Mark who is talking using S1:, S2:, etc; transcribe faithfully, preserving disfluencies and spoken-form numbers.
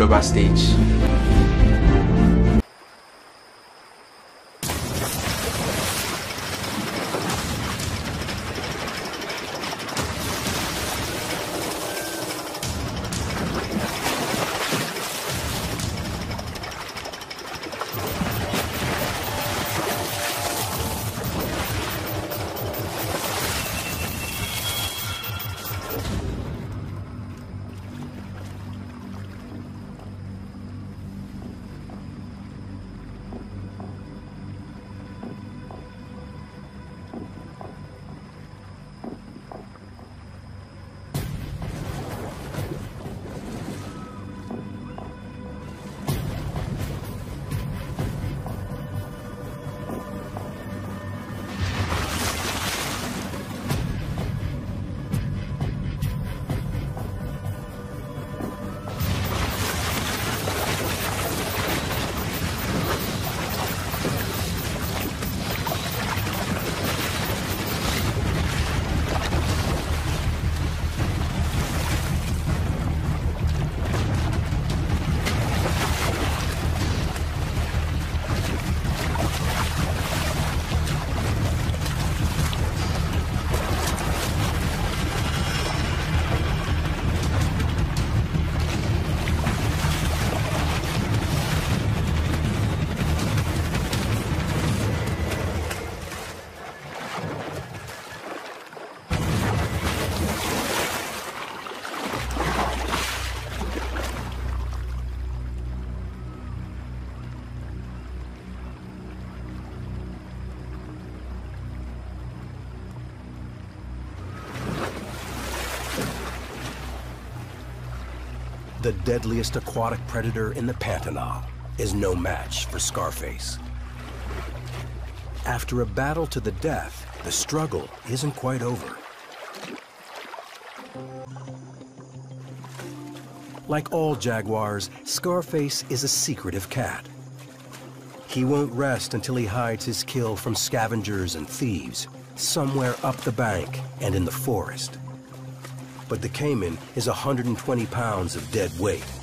S1: handover stage.
S2: The deadliest aquatic predator in the Panthera is no match for Scarface. After a battle to the death, the struggle isn't quite over. Like all jaguars, Scarface is a secretive cat. He won't rest until he hides his kill from scavengers and thieves, somewhere up the bank and in the forest. But the Caiman is one hundred twenty pounds of dead weight,